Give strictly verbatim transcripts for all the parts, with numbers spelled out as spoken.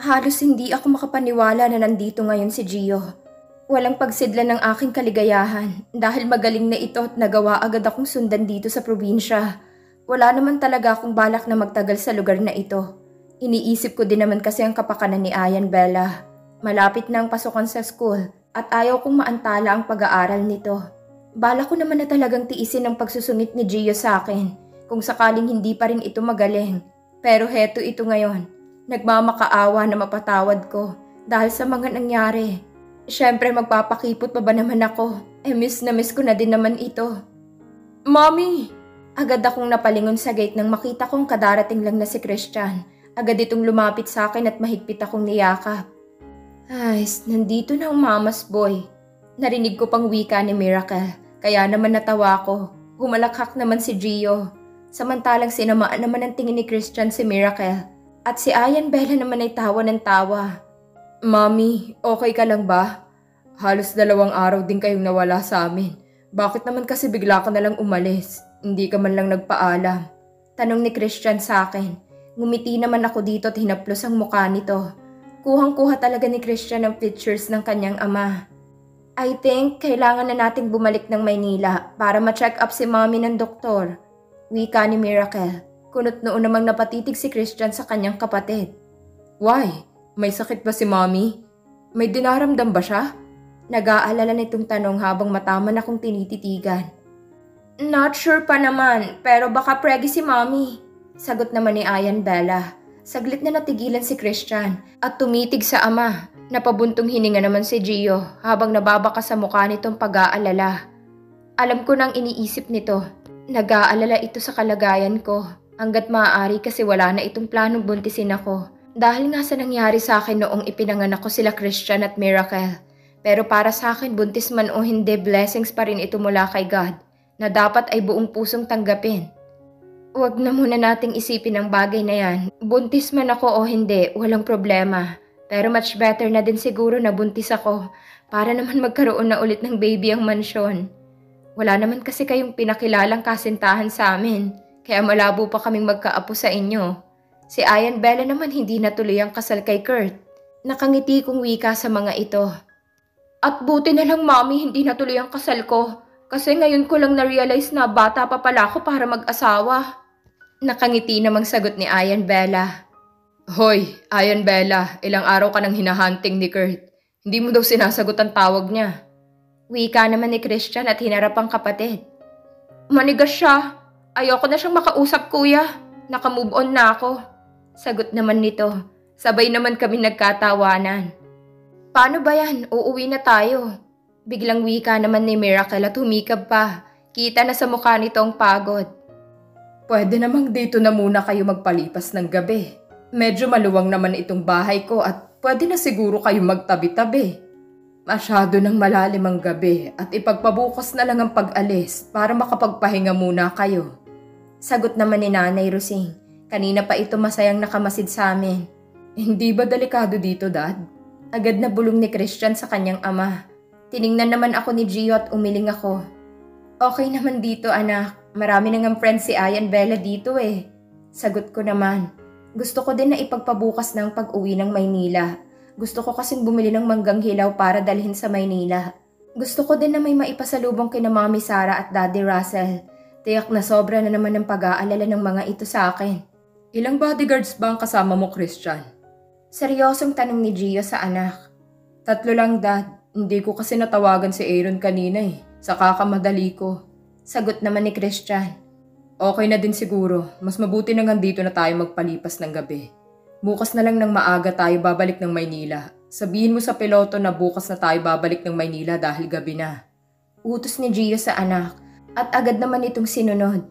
Halos hindi ako makapaniwala na nandito ngayon si Gio. Walang pagsidla ng aking kaligayahan dahil magaling na ito at nagawa agad akong sundan dito sa probinsya. Wala naman talaga akong balak na magtagal sa lugar na ito. Iniisip ko din naman kasi ang kapakanan ni Ayan Bella. Malapit na ang pasukan sa school at ayaw kong maantala ang pag-aaral nito. Bala ko naman na talagang tiisin ang pagsusungit ni Gio sa akin kung sakaling hindi pa rin ito magaling. Pero heto ito ngayon. Nagmamakaawa na mapatawad ko dahil sa mga nangyari. Siyempre magpapakipot pa ba naman ako? Eh miss na miss ko na din naman ito. Mommy! Agad akong napalingon sa gate nang makita kong kadarating lang na si Christian. Agad itong lumapit sa akin at mahigpit akong niyakap. Ay, nandito na ang mama's boy. Narinig ko pang wika ni Miracle, kaya naman natawa ko. Humalakhak naman si Gio. Samantalang sinamaan naman ang tingin ni Christian si Miracle. At si Ayan Bella naman ay tawa ng tawa. Mommy, okay ka lang ba? Halos dalawang araw din kayong nawala sa amin. Bakit naman kasi bigla ka nalang umalis? Hindi ka man lang nagpaalam. Tanong ni Christian sa akin. Ngumiti naman ako dito at hinaplos ang mukha nito. Kuhang-kuha talaga ni Christian ang pictures ng kanyang ama. I think kailangan na nating bumalik ng Maynila para ma-check up si mommy ng doktor. Wika ni Miracle. Kunot noon namang napatitig si Christian sa kanyang kapatid. Why? May sakit ba si mommy? May dinaramdam ba siya? Nag-aalala nitong tanong habang mataman akong tinititigan. Not sure pa naman, pero baka pregi si mommy. Sagot naman ni Ayan Bella. Saglit na natigilan si Christian at tumitig sa ama. Napabuntong hininga naman si Gio habang nababaka sa mukha nitong pag-aalala. Alam ko nang iniisip nito. Nag-aalala ito sa kalagayan ko. Hanggat maaari kasi wala na itong planong buntisin ako. Dahil nga sa nangyari sa akin noong ipinanganak ko sila Christian at Miracle. Pero para sa akin buntis man o hindi, blessings pa rin ito mula kay God na dapat ay buong pusong tanggapin. Huwag na muna nating isipin ang bagay na yan. Buntis man ako o hindi, walang problema. Pero much better na din siguro na buntis ako para naman magkaroon na ulit ng baby ang mansyon. Wala naman kasi kayong pinakilalang kasintahan sa amin, kaya malabo pa kaming magkaapo sa inyo. Si Ayan Bella naman hindi natuloy ang kasal kay Kurt. Nakangiti kong wika sa mga ito. At buti na lang mommy hindi natuloy ang kasal ko kasi ngayon ko lang na-realize na bata pa pala ako para mag-asawa. Nakangiti namang sagot ni Ayan Bella. Hoy, Ayan Bella, ilang araw ka nang hinahunting ni Kurt. Hindi mo daw sinasagot ang tawag niya. Wika naman ni Christian at hinarap ang kapatid. Manigas siya. Ayoko na siyang makausap kuya. Nakamove on na ako. Sagot naman nito. Sabay naman kami nagkatawanan. Paano ba yan? Uuwi na tayo. Biglang wika naman ni Miracle at humikab pa. Kita na sa mukha nito ang pagod. Pwede namang dito na muna kayo magpalipas ng gabi. Medyo maluwang naman itong bahay ko at pwede na siguro kayo magtabi-tabi. Masyado ng malalim ang gabi at ipagpabukas na lang ang pag-alis para makapagpahinga muna kayo. Sagot naman ni Nanay Rosing. Kanina pa ito masayang nakamasid sa amin. Hindi ba delikado dito, Dad? Agad na bulong ni Christian sa kanyang ama. Tiningnan naman ako ni Gio at umiling ako. Okay naman dito, anak. Marami nang friends si Ayan Bella dito eh. Sagot ko naman. Gusto ko din na ipagpabukas ng pag-uwi ng Maynila. Gusto ko kasing bumili ng manggang hilaw para dalhin sa Maynila. Gusto ko din na may maipasalubong kina Mami Sarah at Daddy Russell. Tiyak na sobra na naman ang pag-aalala ng mga ito sa akin. Ilang bodyguards ba ang kasama mo, Christian? Seryosong tanong ni Gio sa anak. Tatlo lang, Dad. Hindi ko kasi natawagan si Aaron kanina eh. Sa kakamadali ko. Sagot naman ni Christian. Okay na din siguro. Mas mabuti na nga dito na tayo magpalipas ng gabi. Bukas na lang ng maaga tayo babalik ng Maynila. Sabihin mo sa piloto na bukas na tayo babalik ng Maynila dahil gabi na. Utos ni Gio sa anak at agad naman itong sinunod.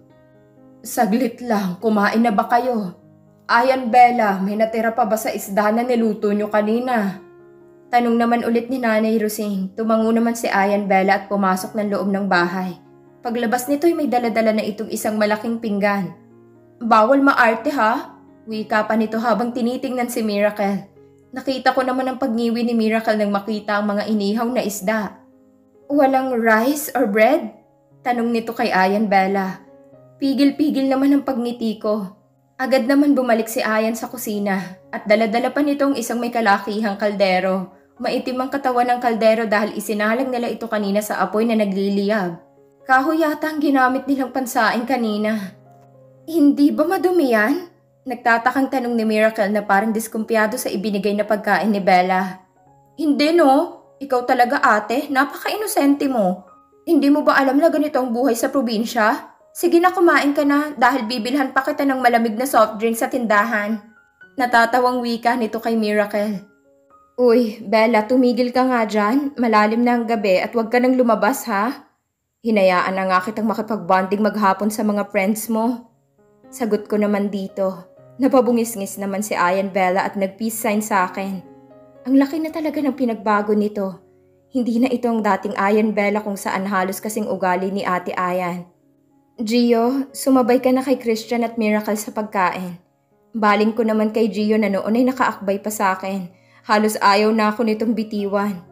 Saglit lang, kumain na ba kayo? Ayan Bella, may natira pa ba sa isda na niluto nyo kanina? Tanong naman ulit ni Nanay Rosing. Tumango naman si Ayan Bella at pumasok ng loob ng bahay. Paglabas nito'y may daladala na itong isang malaking pinggan. Bawal maarte ha? Wika pa nito habang tinitingnan si Miracle. Nakita ko naman ang pagngiwi ni Miracle nang makita ang mga inihaw na isda. Walang rice or bread? Tanong nito kay Ayan Bella. Pigil-pigil naman ang pagngiti ko. Agad naman bumalik si Ayan sa kusina at daladala pa nitong isang may kalakihang kaldero. Maitim ang katawan ng kaldero dahil isinalang nila ito kanina sa apoy na nagliliyab. Kahoy yata ang ginamit nilang pansaing kanina. Hindi ba madumi yan? Nagtatakang tanong ni Miracle na parang diskumpiyado sa ibinigay na pagkain ni Bella. Hindi no, ikaw talaga ate, napaka-inosente mo. Hindi mo ba alam na ganito ang buhay sa probinsya? Sige na kumain ka na dahil bibilhan pa kita ng malamig na soft drink sa tindahan. Natatawang wika nito kay Miracle. Uy, Bella, tumigil ka nga dyan. Malalim na ang gabi at huwag ka nang lumabas ha. Hinayaan na nga kitang makipag-bonding maghapon sa mga friends mo. Sagot ko naman dito. Napabungis-ngis naman si Ayan Bella at nag-peace sign sa akin. Ang laki na talaga ng pinagbago nito. Hindi na ito ang dating Ayan Bella kung saan halos kasing ugali ni Ate Ayan. Gio, sumabay ka na kay Christian at Miracle sa pagkain. Baling ko naman kay Gio na noon ay nakaakbay pa sa akin. Halos ayaw na ako nitong bitiwan.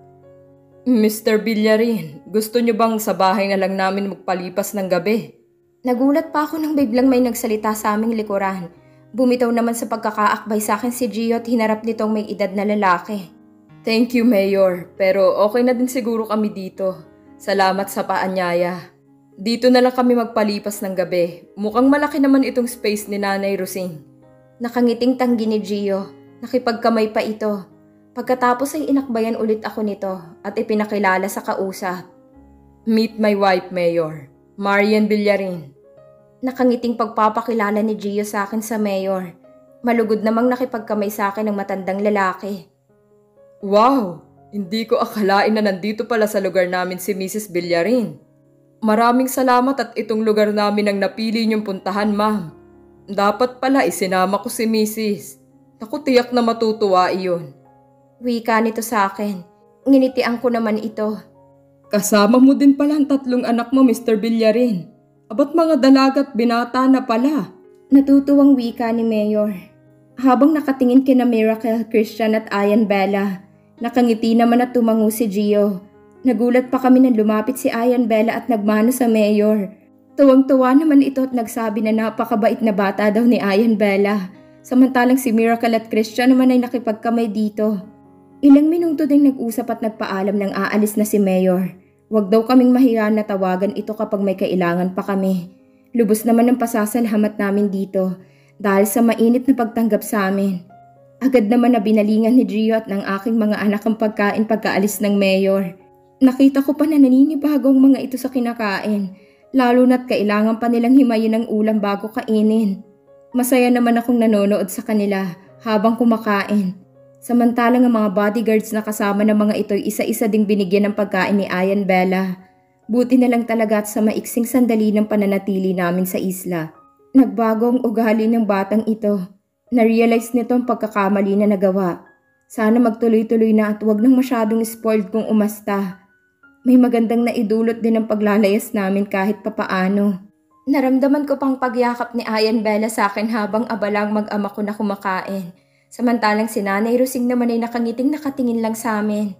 Mister Villarin, gusto niyo bang sa bahay na lang namin magpalipas ng gabi? Nagulat pa ako nang biglang may nagsalita sa aming likuran. Bumitaw naman sa pagkakaakbay sa akin si Gio at hinarap nitong may edad na lalaki. Thank you, Mayor, pero okay na din siguro kami dito. Salamat sa paanyaya. Dito na lang kami magpalipas ng gabi. Mukhang malaki naman itong space ni Nanay Rosing. Nakangiting tanggi ni Gio. Nakipagkamay pa ito. Pagkatapos ay inakbayan ulit ako nito at ipinakilala sa kausap. Meet my wife, Mayor. Marian Villarin. Nakangiting pagpapakilala ni Gio sa akin sa Mayor. Malugod namang nakipagkamay sa akin ng matandang lalaki. Wow! Hindi ko akalain na nandito pala sa lugar namin si Missus Villarin. Maraming salamat at itong lugar namin ang napili niyong puntahan, ma'am. Dapat pala isinama ko si Missus Naku, tiyak na matutuwa iyon. Wika nito sa akin. Nginitian ko naman ito. Kasama mo din pala ang tatlong anak mo, Mister Villarin. Abat mga dalagat binata na pala. Natutuwang wika ni Mayor. Habang nakatingin kina Miracle, Christian at Ayan Bella, nakangiti naman at tumango si Gio. Nagulat pa kami nang lumapit si Ayan Bella at nagmano sa Mayor. Tuwang-tuwa naman ito at nagsabi na napakabait na bata daw ni Ayan Bella. Samantalang si Miracle at Christian naman ay nakipagkamay dito. Ilang minuto ding nag-usap at nagpaalam ng aalis na si Mayor. Huwag daw kaming mahiya na tawagan ito kapag may kailangan pa kami. Lubos naman ang pasasalamat namin dito dahil sa mainit na pagtanggap sa amin. Agad naman na binalingan ni Gio at ng aking mga anak ang pagkain pagkaalis ng Mayor. Nakita ko pa na naninibago ang mga ito sa kinakain, lalo na't kailangan pa nilang himayin ang ulam bago kainin. Masaya naman akong nanonood sa kanila habang kumakain. Samantalang ang mga bodyguards na kasama ng mga ito'y isa-isa ding binigyan ng pagkain ni Ayan Bella. Buti na lang talaga at sa maiksing sandali ng pananatili namin sa isla. Nagbago ang ugali ng batang ito. Na-realize nito ang pagkakamali na nagawa. Sana magtuloy-tuloy na at huwag nang masyadong spoiled kung umasta. May magandang naidulot din ang paglalayas namin kahit papaano. Naramdaman ko pang pagyakap ni Ayan Bella sa akin habang abalang mag-ama ko na kumakain. Samantalang si Nanay Rosing naman ay nakangiting nakatingin lang sa amin.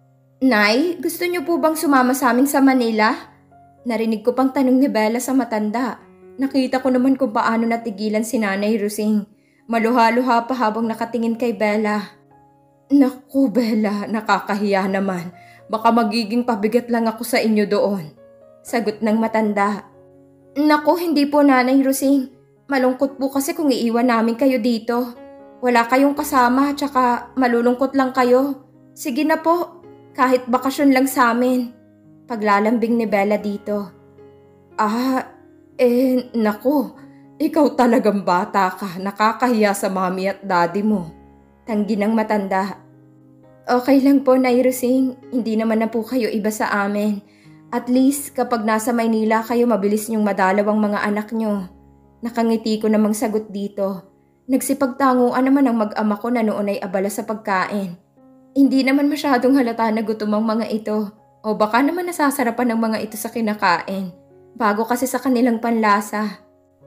Nay, gusto niyo po bang sumama sa amin sa Manila? Narinig ko pang tanong ni Bella sa matanda. Nakita ko naman kung paano natigilan si Nanay Rosing. Maluha-luha pa habang nakatingin kay Bella. Naku Bella, nakakahiya naman. Baka magiging pabigat lang ako sa inyo doon. Sagot ng matanda. Naku, hindi po Nanay Rosing. Malungkot po kasi kung iiwan namin kayo dito. Wala kayong kasama at saka malulungkot lang kayo. Sige na po, kahit bakasyon lang sa amin. Paglalambing ni Bella dito. Ah, eh naku, ikaw talagang bata ka. Nakakahiya sa mami at daddy mo. Tanggi ng matanda. Okay lang po, Nay Rosing. Hindi naman na po kayo iba sa amin. At least kapag nasa Maynila kayo mabilis niyong madalaw ang mga anak niyo. Nakangiti ko namang sagot dito. Nagsipagtanguan naman ang mag-ama ko na noon ay abala sa pagkain. Hindi naman masyadong halata na gutom ang mga ito. O baka naman nasasarapan ng mga ito sa kinakain. Bago kasi sa kanilang panlasa.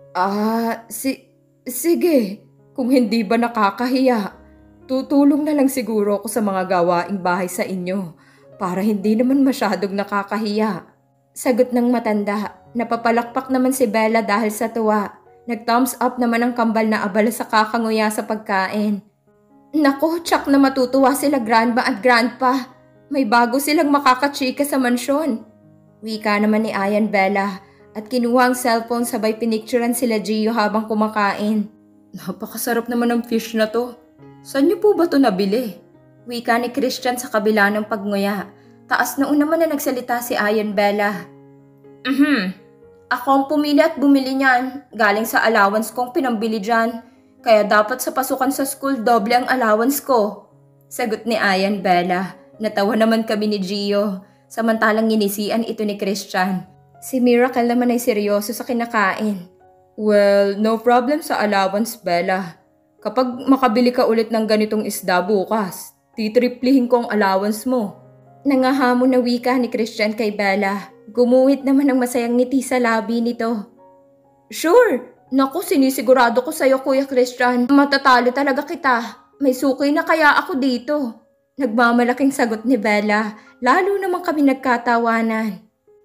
Ah, si sige. Kung hindi ba nakakahiya, tutulong na lang siguro ako sa mga gawaing bahay sa inyo para hindi naman masyadong nakakahiya. Sagot ng matanda. Napapalakpak naman si Bella dahil sa tuwa. Nag-thumbs up naman ang kambal na abala sa kakanguya sa pagkain. Nako, tsak na matutuwa sila grandma at grandpa. May bago silang makakachika sa mansyon. Wika naman ni Ayan Bella at kinuha ang cellphone sabay pinicturean sila Gio habang kumakain. Napakasarap naman ng fish na to. Saan niyo po ba to nabili? Wika ni Christian sa kabila ng pagnguya. Taas noon naman na nagsalita si Ayan Bella. Mhm. Ako ang pumili at bumili niyan. Galing sa allowance kong pinambili dyan. Kaya dapat sa pasukan sa school doble ang allowance ko. Sagot ni Ayan Bella. Natawa naman kami ni Gio. Samantalang inisian ito ni Christian. Si Miracle naman ay seryoso sa kinakain. Well, no problem sa allowance, Bella. Kapag makabili ka ulit ng ganitong isda bukas, titriplihin ko ang allowance mo. Nangahamon na wika ni Christian kay Bella. Gumuhit naman ng masayang ngiti sa labi nito. Sure! Naku, sinisigurado ko sa'yo, Kuya Christian. Matatalo talaga kita. May suki na kaya ako dito. Nagmamalaking sagot ni Bella. Lalo naman kami nagkatawanan.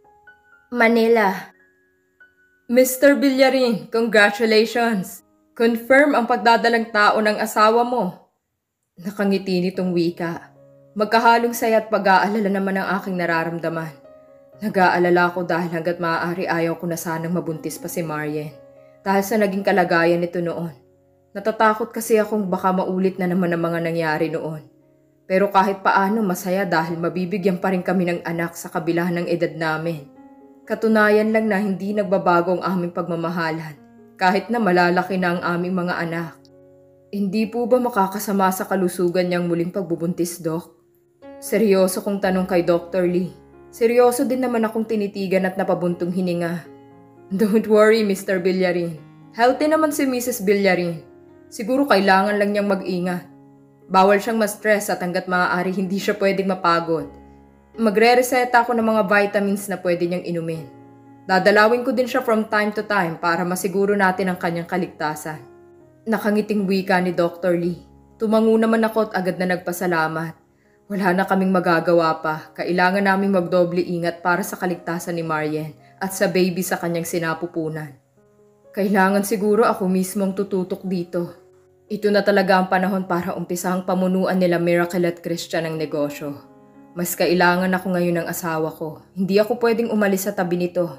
Manila. Mister Villarin, congratulations! Confirm ang pagdadalang tao ng asawa mo. Nakangiti nitong wika. Magkahalong saya at pag-aalala naman ang aking nararamdaman. Nag-aalala ko dahil hanggat maaari ayaw ko na sanang mabuntis pa si Marian. Dahil sa naging kalagayan nito noon. Natatakot kasi akong baka maulit na naman ang mga nangyari noon. Pero kahit paano masaya dahil mabibigyan pa rin kami ng anak sa kabila ng edad namin. Katunayan lang na hindi nagbabago ang aming pagmamahalan. Kahit na malalaki na ang aming mga anak. Hindi po ba makakasama sa kalusugan niyang muling pagbubuntis, Doc? Seryoso kong tanong kay Doctor Lee. Seryoso din naman akong tinitigan at napabuntong hininga. Don't worry, Mister Villarin. Healthy naman si Missus Villarin. Siguro kailangan lang niyang mag-ingat. Bawal siyang ma-stress at hanggat maaari hindi siya pwedeng mapagod. Magre-reseta ako ng mga vitamins na pwede niyang inumin. Dadalawin ko din siya from time to time para masiguro natin ang kanyang kaligtasan. Nakangiting wika ni Doctor Lee. Tumango naman ako at agad na nagpasalamat. Wala na kaming magagawa pa. Kailangan naming magdoble ingat para sa kaligtasan ni Marian at sa baby sa kanyang sinapupunan. Kailangan siguro ako mismong tututok dito. Ito na talaga ang panahon para umpisang pamunuan nila Miracle at Christian ang negosyo. Mas kailangan ako ngayon ng asawa ko. Hindi ako pwedeng umalis sa tabi nito.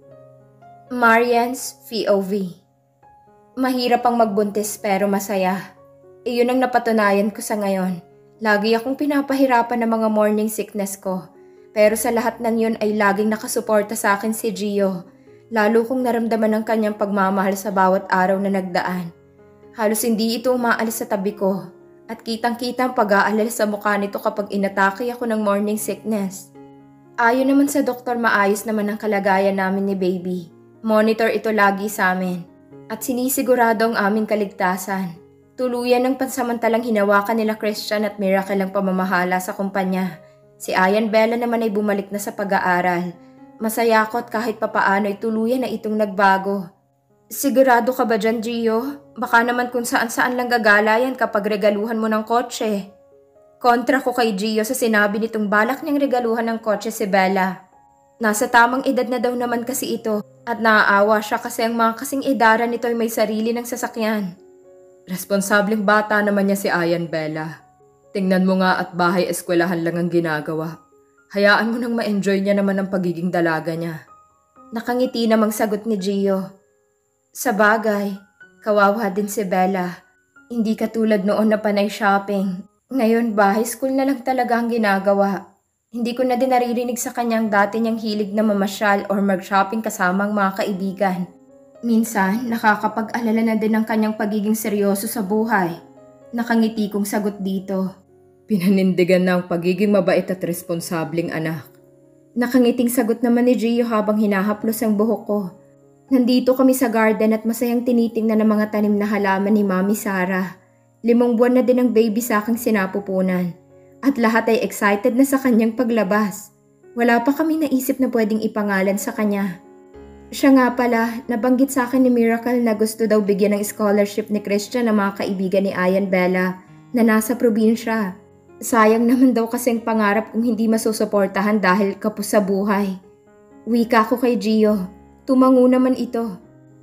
Marian's P O V. Mahirap ang magbuntis pero masaya. Iyon ang napatunayan ko sa ngayon. Lagi akong pinapahirapan ng mga morning sickness ko. Pero sa lahat ng yun ay laging nakasuporta sa akin si Gio. Lalo kong naramdaman ang kanyang pagmamahal sa bawat araw na nagdaan. Halos hindi ito umaalis sa tabi ko. At kitang-kita ang pag-aalala sa mukha nito kapag inatake ako ng morning sickness. Ayon naman sa doktor, maayos naman ang kalagayan namin ni baby. Monitor ito lagi sa amin. At sinisigurado ang aming kaligtasan. Tuluyan ng pansamantalang hinawakan nila Christian at Miracle ang pamamahala sa kumpanya. Si Ayan Bella naman ay bumalik na sa pag-aaral. Masaya ako at kahit papaano ay tuluyan na itong nagbago. Sigurado ka ba dyan, Gio? Baka naman kung saan-saan lang gagalayan kapag regaluhan mo ng kotse. Kontra ko kay Gio sa sinabi nitong balak niyang regaluhan ng kotse si Bella. Nasa tamang edad na daw naman kasi ito at naaawa siya kasi ang mga kasing edaran nito ay may sarili ng sasakyan. Responsableng bata naman niya si Ayan Bella. Tingnan mo nga at bahay-eskwelahan lang ang ginagawa. Hayaan mo nang ma-enjoy niya naman ang pagiging dalaga niya. Nakangiti namang sagot ni Gio. Sa bagay, kawawa din si Bella. Hindi katulad noon na panay shopping. Ngayon bahay school na lang talaga ang ginagawa. Hindi ko na din naririnig sa kanyang dati niyang hilig na mamasyal or mag-shopping kasama ang mga kaibigan. Minsan, nakakapag-alala na din ang kanyang pagiging seryoso sa buhay. Nakangiti kong sagot dito. Pinanindigan na ang pagiging mabait at responsableng anak. Nakangiting sagot naman ni Gio habang hinahaplos ang buhok ko. Nandito kami sa garden at masayang tinitingnan ng mga tanim na halaman ni Mami Sarah. Limang buwan na din ang baby sa aking sinapupunan. At lahat ay excited na sa kanyang paglabas. Wala pa kami naisip na pwedeng ipangalan sa kanya. Siya nga pala, nabanggit sa akin ni Miracle na gusto daw bigyan ng scholarship ni Christian ang mga kaibigan ni Ayan Bella na nasa probinsya. Sayang naman daw kasi ang pangarap kung hindi masusuportahan dahil kapos sa buhay. Wika ko kay Gio. Tumango naman ito.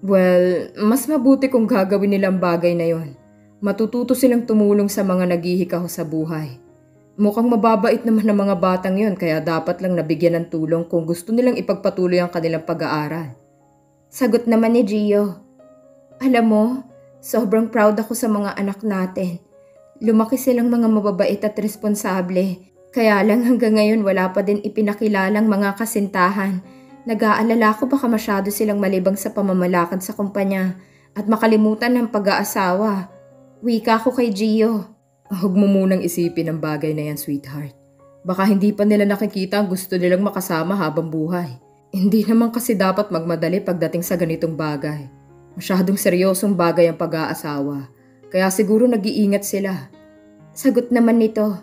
Well, mas mabuti kung gagawin nilang bagay na yon. Matututo silang tumulong sa mga naghihikaw sa buhay. Mukhang mababait naman ng mga batang yon kaya dapat lang nabigyan ng tulong kung gusto nilang ipagpatuloy ang kanilang pag-aaral. Sagot naman ni Gio. Alam mo, sobrang proud ako sa mga anak natin. Lumaki silang mga mababait at responsable. Kaya lang hanggang ngayon wala pa din ipinakilalang mga kasintahan. Nag-aalala ko baka masyado silang malibang sa pamamalakad sa kumpanya at makalimutan ng pag-aasawa. Wika ko kay Gio. Huwag mo munang isipin ang bagay na yan, sweetheart. Baka hindi pa nila nakikita ang gusto nilang makasama habang buhay. Hindi naman kasi dapat magmadali pagdating sa ganitong bagay. Masyadong seryosong bagay ang pag-aasawa. Kaya siguro nag-iingat sila. Sagot naman nito.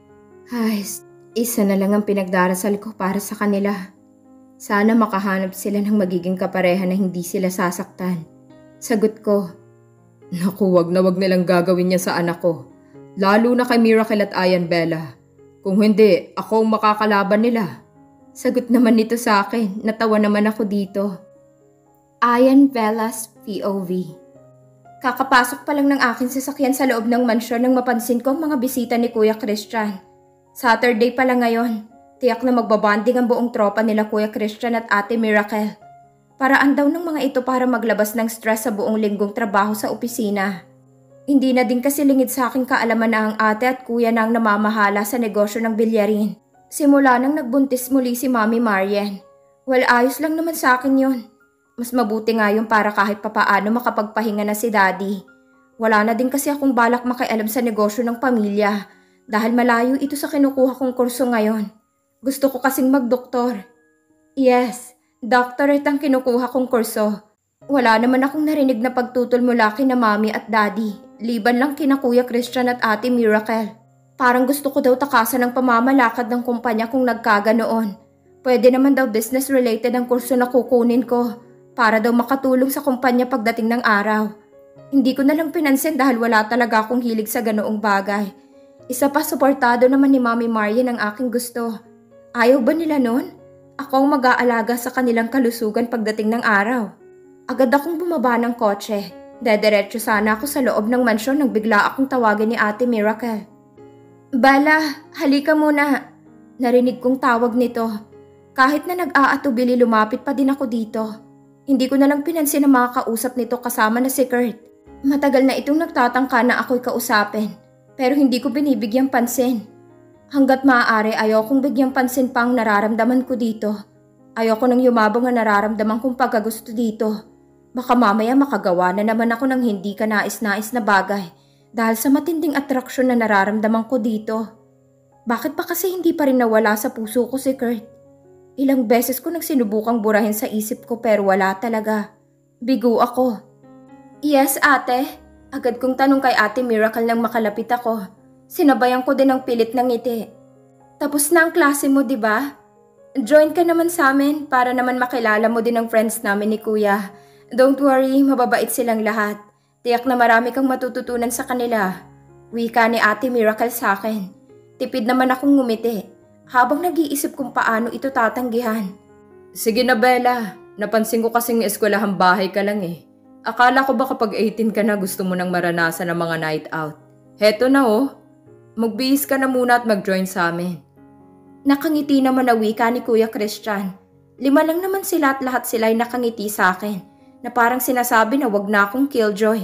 Ay, isa na lang ang pinagdarasal ko para sa kanila. Sana makahanap sila ng magiging kapareha na hindi sila sasaktan. Sagot ko. Naku, wag na wag nilang gagawin niya sa anak ko. Lalo na kay Miracle at Ayan Bella. Kung hindi, ako ang makakalaban nila. Sagot naman nito sa akin. Natawa naman ako dito. Ayan Bella's P O V. Kakapasok pa lang ng aking sasakyan sa loob ng mansyon nang mapansin ko ang mga bisita ni Kuya Christian. Saturday pa lang ngayon. Tiyak na magbabanding ang buong tropa nila Kuya Christian at Ate Miracle. Paraan daw ng mga ito para maglabas ng stress sa buong linggong trabaho sa opisina. Hindi na din kasi lingid sa aking kaalaman na ang ate at kuya na ang namamahala sa negosyo ng bilyarin. Simula nang nagbuntis muli si Mami Marian. Well, ayos lang naman sa akin yun. Mas mabuti nga yun para kahit papaano makapagpahinga na si Daddy. Wala na din kasi akong balak makialam sa negosyo ng pamilya dahil malayo ito sa kinukuha kong kurso ngayon. Gusto ko kasing magdoktor. Yes, doctorate ang kinukuha kong kurso. Wala naman akong narinig na pagtutol mula kina Mami at Daddy, liban lang kina Kuya Christian at Ate Miracle. Parang gusto ko daw takasan ng pamamalakad ng kumpanya kung nagkaganoon. Pwede naman daw business-related ang kurso na kukunin ko para daw makatulong sa kumpanya pagdating ng araw. Hindi ko na lang pinansin dahil wala talaga akong hilig sa ganoong bagay. Isa pa, suportado naman ni Mami Marian ang aking gusto. Ayaw ba nila nun? Ako ang mag-aalaga sa kanilang kalusugan pagdating ng araw. Agad akong bumaba ng kotse. Dediretso sana ako sa loob ng mansyon nang bigla akong tawagin ni Ate Miracle. Bella, halika muna. Narinig kong tawag nito. Kahit na nag-aatubili, lumapit pa din ako dito. Hindi ko na lang pinansin na makakausap nito kasama na si Kurt. Matagal na itong nagtatangka na ako'y kausapin. Pero hindi ko binibigyang pansin. Hanggat maaari ayokong bigyang pansin pa ang nararamdaman ko dito. Ayoko nang yumabang ang nararamdaman kong pagkagusto dito. Baka mamaya makagawa na naman ako ng hindi ka nais-nais na bagay dahil sa matinding atraksyon na nararamdaman ko dito. Bakit pa kasi hindi pa rin nawala sa puso ko si Kurt? Ilang beses ko nang sinubukang burahin sa isip ko pero wala talaga. Bigo ako. Yes, ate. Agad kong tanong kay Ate Miracle nang makalapit ako. Sinabayan ko din ang pilit ng ngiti. Tapos na ang klase mo, di ba? Join ka naman sa amin para naman makilala mo din ang friends namin ni Kuya. Don't worry, mababait silang lahat. Tiyak na marami kang matututunan sa kanila. Wika ni Ate Miracle sa akin. Tipid naman akong ngumiti habang nag-iisip kung paano ito tatanggihan. Sige na Bella, napansin ko kasing eskwelahan bahay ka lang eh. Akala ko ba kapag eighteen ka na gusto mo nang maranasan ng mga night out? Heto na oh, magbihis ka na muna at mag-join sa amin. Nakangiti naman na wika ni Kuya Christian. Lima lang naman sila at lahat sila ay nakangiti sa akin na parang sinasabi na wag na akong killjoy.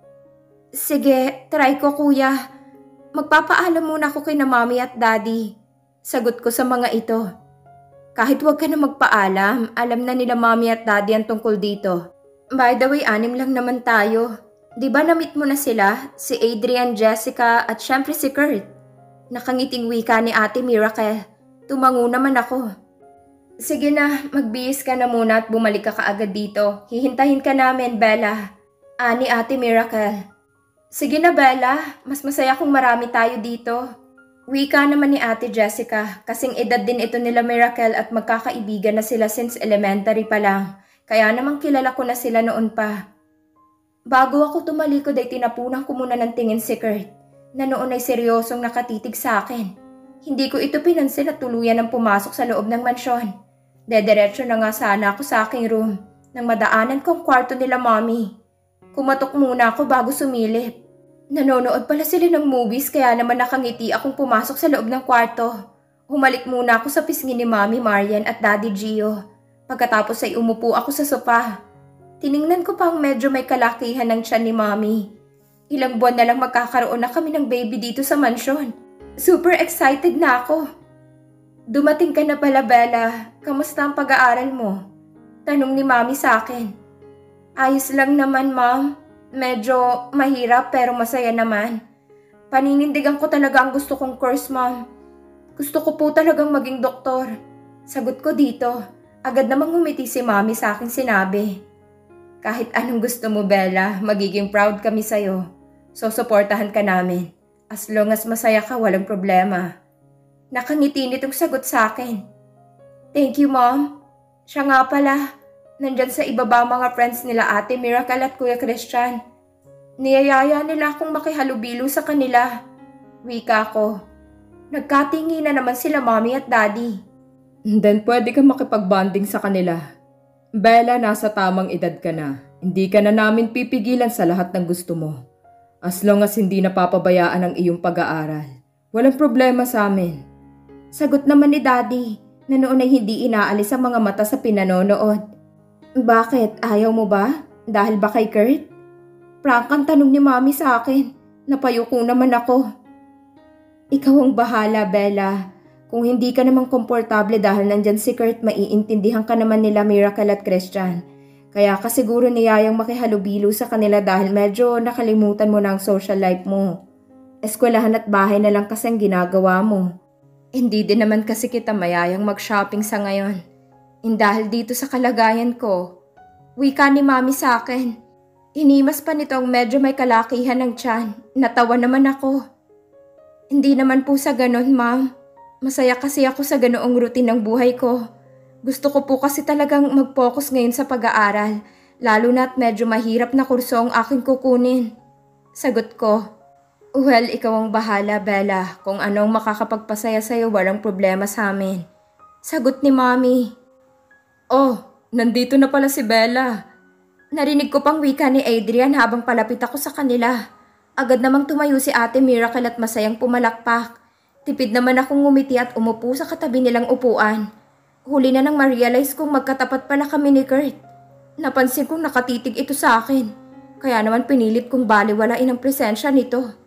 Sige, try ko kuya. Magpapaalam muna ako kay na Mami at Daddy. Sagot ko sa mga ito. Kahit wag ka na magpaalam, alam na nila Mami at Daddy ang tungkol dito. By the way, anim lang naman tayo. Di ba na-meet mo na sila? Si Adrian, Jessica at syempre si Kurt. Nakangiting wika ni Ate Miracle. Tumango naman ako. Sige na, magbihis ka na muna at bumalik ka kaagad dito. Hihintahin ka namin, Bella. Ani Ate Miracle. Sige na, Bella. Mas masaya kung marami tayo dito. Wika naman ni Ate Jessica. Kasing edad din ito nila Miracle at magkakaibigan na sila since elementary pa lang. Kaya namang kilala ko na sila noon pa. Bago ako tumalikod ay tinapunan ko muna ng tingin si Kurt, na noon ay seryosong nakatitig sa akin. Hindi ko ito pinansin at tuluyan ng pumasok sa loob ng mansyon. Dediretso na nga sana ako sa aking room. nang madaanan ko ang kwarto nila mommy. Kumatok muna ako bago sumilip. Nanonood pala sila ng movies kaya naman nakangiti akong pumasok sa loob ng kwarto. Humalik muna ako sa pisngi ni Mommy Marian at Daddy Gio. Pagkatapos ay umupo ako sa sopa. Tiningnan ko pa ang medyo may kalakihan ng tiyan ni Mommy. Ilang buwan na lang magkakaroon na kami ng baby dito sa mansyon. Super excited na ako. Dumating ka na pala, Bella. Kamusta ang pag-aaral mo? Tanong ni Mommy sa akin. Ayos lang naman, Mom. Medyo mahirap pero masaya naman. Paninindigan ko talaga ang gusto kong course, Mom. Gusto ko po talagang maging doktor. Sagot ko dito. Agad namang ngumiti si Mommy sa aking sinabi. Kahit anong gusto mo, Bella, magiging proud kami sa'yo. So, suportahan ka namin. As long as masaya ka, walang problema. Nakangiti nitong sagot sa akin. Thank you, Mom. Siya nga pala. Nandyan sa ibaba mga friends nila Ate Miracle at Kuya Christian. Niyayaya nila akong makihalubilo sa kanila. Wika ko. Nagkatingi na naman sila Mommy at Daddy. Then pwede ka makipag-bonding sa kanila. Bella, nasa tamang edad ka na. Hindi ka na namin pipigilan sa lahat ng gusto mo. As long as hindi napapabayaan ang iyong pag-aaral. Walang problema sa amin. Sagot naman ni Daddy na noon ay hindi inaalis ang mga mata sa pinanonood. Bakit? Ayaw mo ba? Dahil ba kay Kurt? Prank ang tanong ni Mommy sa akin. Napayuko naman ako. Ikaw ang bahala, Bella. Kung hindi ka namang komportable dahil nandyan si Kurt, maiintindihan ka naman nila Miracle at Christian. Kaya ka siguro niyayang makihalubilo sa kanila dahil medyo nakalimutan mo na ang social life mo. Eskwelahan at bahay na lang kasi ang ginagawa mo. Hindi din naman kasi kita mayayang mag-shopping sa ngayon. Dahil dito sa kalagayan ko, wika ni Mommy sa akin. Inimas pa nitong medyo may kalakihan ng tiyan. Natawa naman ako. Hindi naman po sa ganon, Ma'am. Masaya kasi ako sa ganoong routine ng buhay ko. Gusto ko po kasi talagang mag-focus ngayon sa pag-aaral, lalo na't medyo mahirap na kurso ang aking kukunin. Sagot ko, well, ikaw ang bahala, Bella. Kung anong makakapagpasaya sa'yo, walang problema sa amin. Sagot ni Mommy. Oh, nandito na pala si Bella. Narinig ko pang wika ni Adrian habang palapit ako sa kanila. Agad namang tumayo si Ate Miracle at masayang pumalakpak. Tipid naman akong ngumiti at umupo sa katabi nilang upuan. Huli na nang ma-realize kong magkatapat pala kami ni Kurt. Napansin kong nakatitig ito sa akin. Kaya naman pinilit kong baliwalain ang presensya nito.